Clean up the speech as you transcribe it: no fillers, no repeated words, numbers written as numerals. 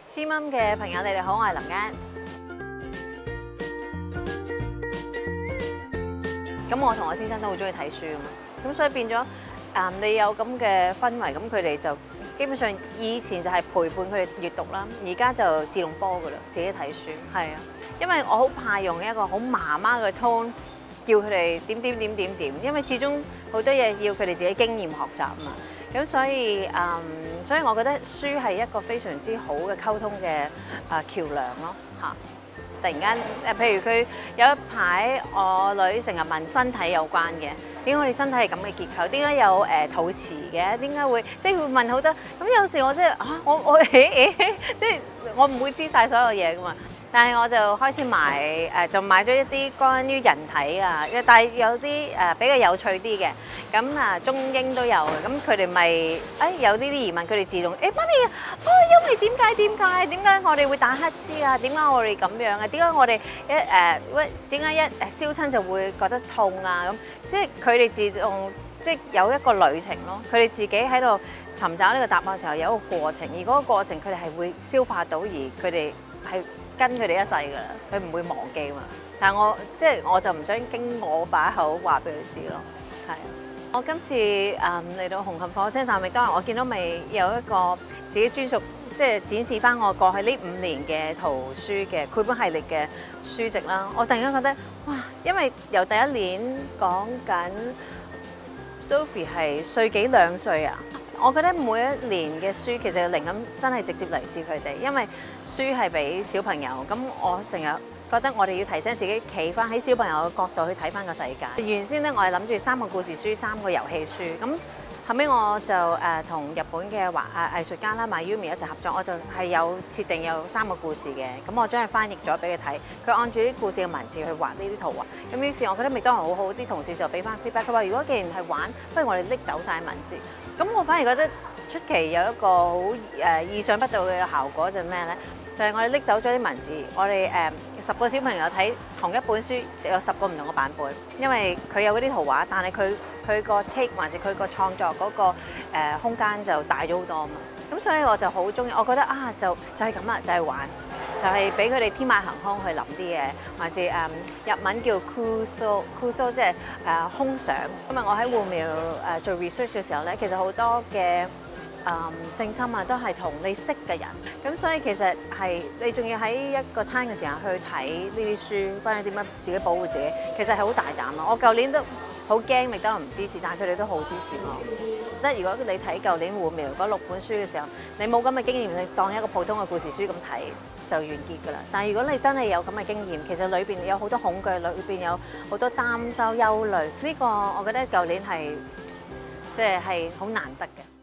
Shimum 嘅朋友，你哋好，我係林欣。咁我同我先生都好中意睇書啊嘛，咁所以變咗你有咁嘅氛圍，咁佢哋就基本上以前就係陪伴佢哋閱讀啦，而家就自動波噶啦，自己睇書。係啊，因為我好怕用一個好媽媽嘅 tone 叫佢哋點，因為始終好多嘢要佢哋自己經驗學習啊嘛。咁所以我覺得書係一個非常之好嘅溝通嘅橋梁咯嚇。突然間譬如佢有一排我女成日問身體有關嘅，點解我哋身體係咁嘅結構？點解有肚臍嘅？點解會即係會問好多？咁有時我即係即係我唔會知晒所有嘢噶嘛。但係我就開始就買咗一啲關於人體啊，但係有啲比較有趣啲嘅，咁中英都有嘅，咁佢哋咪有呢啲疑問，佢哋自動媽咪因為點解我哋會打乞嗤啊？點解我哋咁樣啊？點解我哋點解一燒親就會覺得痛啊？咁即係佢哋自動即係有一個旅程咯，佢哋自己喺度尋找呢個答案嘅時候有一個過程，而嗰個過程佢哋係會消化到，而佢哋係跟佢哋一世㗎啦，佢唔會忘記嘛。但係我就唔想經我把口話俾佢知咯。係，我今次嚟到紅磡火車站，當然我見到咪有一個自己專屬，即係展示翻我過去呢5年嘅圖書嘅繪本系列嘅書籍啦。我突然間覺得哇，因為由第一年講緊 Sophie 係歲幾2歲啊。我覺得每一年嘅書其實靈感真係直接嚟自佢哋，因為書係俾小朋友。咁我成日覺得我哋要提醒自己企翻喺小朋友嘅角度去睇翻個世界。原先咧我係諗住3個故事書、3個遊戲書，咁後尾我就同日本嘅藝術家啦 Mayumi 一齊合作，我就係有設定有3個故事嘅，咁我將佢翻譯咗俾佢睇，佢按住啲故事嘅文字去畫呢啲圖畫。咁於是我覺得麥當勞好好，啲同事就俾翻 feedback，佢話如果既然係玩，不如我哋拎走晒文字。咁我反而覺得出奇有一個好意想不到嘅效果就係咩咧？就係我哋拎走咗啲文字，我哋10個小朋友睇同一本書有10個唔同嘅版本，因為佢有嗰啲圖畫，但係佢個 take 還是佢個創作嗰個空間就大咗好多啊嘛。咁所以我就好中意，我覺得就係咁啦，就係玩，就係俾佢哋天馬行空去諗啲嘢，還是日文叫 Kuso 即係空想。因為我喺護苗做 research 嘅時候咧，其實好多嘅性侵都係同你識嘅人，咁所以其實係你仲要喺一個餐嘅時間去睇呢啲書，關於點樣自己保護自己，其實係好大膽咯。我舊年都好驚，麥當勞唔支持，但係佢哋都好支持我。覺得如果你睇舊年護苗嗰6本書嘅時候，你冇咁嘅經驗，你當一個普通嘅故事書咁睇就完結㗎啦。但係如果你真係有咁嘅經驗，其實裏邊有好多恐懼，裏邊有好多擔憂、憂慮，呢個我覺得舊年係即係好難得嘅。